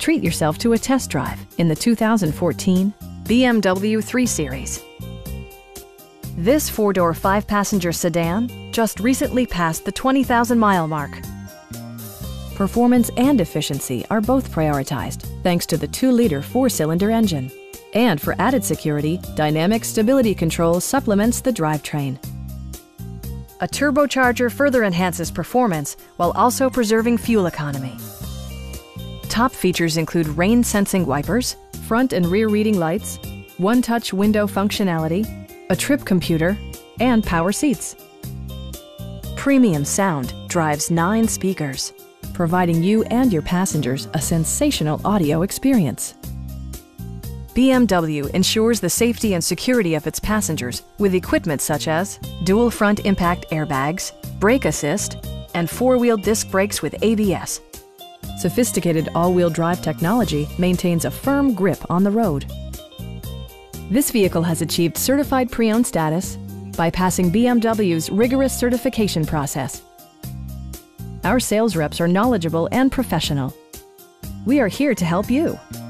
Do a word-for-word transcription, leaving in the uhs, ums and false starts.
Treat yourself to a test drive in the two thousand fourteen B M W three series. This four-door, five-passenger sedan just recently passed the twenty thousand mile mark. Performance and efficiency are both prioritized thanks to the two liter four-cylinder engine. And for added security, dynamic stability control supplements the drivetrain. A turbocharger further enhances performance while also preserving fuel economy. Top features include rain-sensing wipers, front and rear reading lights, one-touch window functionality, a trip computer, and power seats. Premium sound drives nine speakers, providing you and your passengers a sensational audio experience. B M W ensures the safety and security of its passengers with equipment such as dual front impact airbags, brake assist, and four-wheel disc brakes with A B S. Sophisticated all-wheel drive technology maintains a firm grip on the road. This vehicle has achieved certified pre-owned status by passing B M W's rigorous certification process. Our sales reps are knowledgeable and professional. We are here to help you.